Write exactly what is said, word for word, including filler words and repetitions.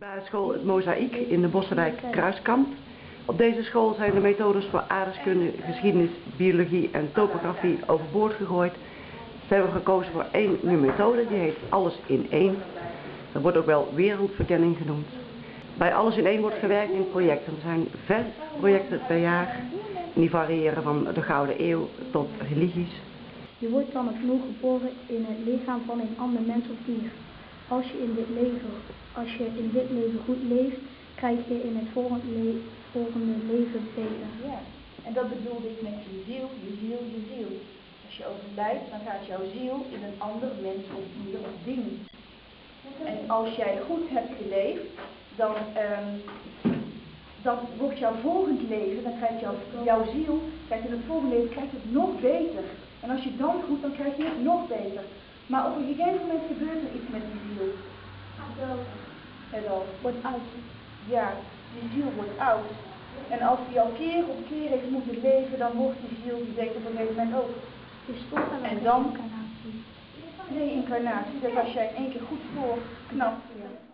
Basisschool Het Mozaïek in de Bossenwijk Kruiskamp. Op deze school zijn de methodes voor aardrijkskunde, geschiedenis, biologie en topografie overboord gegooid. Ze hebben gekozen voor één nieuwe methode, die heet Alles in één. Dat wordt ook wel wereldverkenning genoemd. Bij Alles in één wordt gewerkt in projecten. Er zijn vijf projecten per jaar. Die variëren van de Gouden Eeuw tot religies. Je wordt dan opnieuw geboren in het lichaam van een ander mens of dier. Als je in dit leven, als je in dit leven goed leeft, krijg je in het volgende, le volgende leven beter. Ja, en dat bedoelde ik met je ziel, je ziel, je ziel. Als je overlijdt, dan gaat jouw ziel in een ander mens of dier of ding. En als jij goed hebt geleefd, dan, um, dan wordt jouw volgend leven, dan krijgt jouw, jouw ziel, krijgt in het volgende leven krijgt het nog beter. En als je dan goed, dan krijg je het nog beter. Maar op een gegeven moment gebeurt er iets met die ziel. En dan Wordt oud. Ja, die ziel wordt oud. En als die al keer op keer heeft moeten leven, dan wordt die ziel, die denkt op een gegeven moment ook. Je stopt aan En een dan? reïncarnatie. Reïncarnatie, dat als jij in één keer goed voor knapt.